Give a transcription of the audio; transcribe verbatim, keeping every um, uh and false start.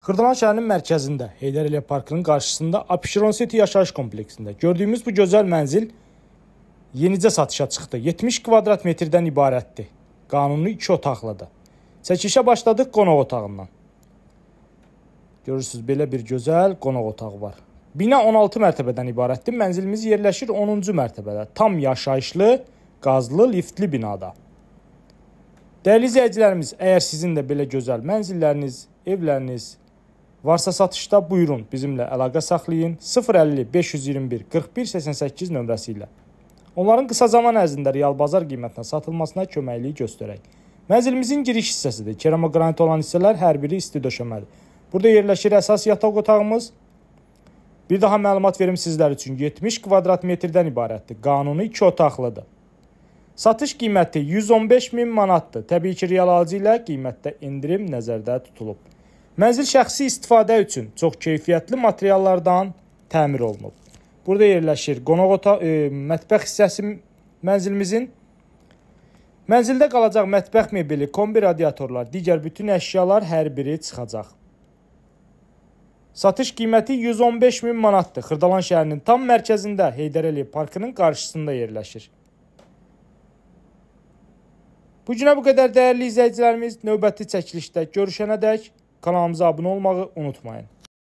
Xırdalan şəhərinin mərkəzində, Heydər Əliyev Parkının qarşısında Abşeron City yaşayış kompleksində gördüyümüz bu gözəl mənzil yenicə satışa çıxdı. yetmiş kvadrat metrdən ibarətdir. Qanuni iki otaqlıdır. Çəkilişə başladıq qonaq otağından. Görürsünüz, belə bir gözəl qonaq otağı var. Bina on altı mərtəbədən ibarətdir. Mənzilimiz yerləşir onuncu mərtəbədə. Tam yaşayışlı, qazlı, liftli binada. Dəyərli izləyicilərimiz, əgər sizin də belə gözəl mənzilləriniz, evləriniz varsa satışda, buyurun bizimlə əlaqə saxlayın. sıfır əlli beş yüz iyirmi bir qırx bir səksən səkkiz nömrəsi ilə. Onların qısa zaman ərzində real bazar qiymətinə satılmasına köməkliyi göstərək. Mənzilimizin giriş hissəsidir. Keramogranit olan hissələr hər biri isti döşəmədir. Burada yerləşir əsas yataq otağımız. Bir daha məlumat verim sizlər üçün. yetmiş kvadrat metrdən ibarətdir. Qanuni iki otaqlıdır. Satış qiyməti yüz on beş min manatdır. Təbii ki, real alıcı ilə qiymətdə endirim nəzərdə tutulub. Mənzil şəxsi istifadə üçün çox keyfiyyətli materiallardan təmir olunub. Burada yerləşir qonaq otağı, e, mətbəx hissəsi mənzilimizin. Mənzildə qalacaq mətbəx mebeli, kombi radiatorlar, digər bütün əşyalar hər biri çıxacaq. Satış qiyməti yüz on beş min manatdır. Xırdalan şəhərinin tam mərkəzində Heydər Əliyev Parkının qarşısında yerləşir. Bu günə bu qədər dəyərli izləyicilərimiz, növbəti çəkilişdə görüşənədək kanalımıza abunə olmağı unutmayın.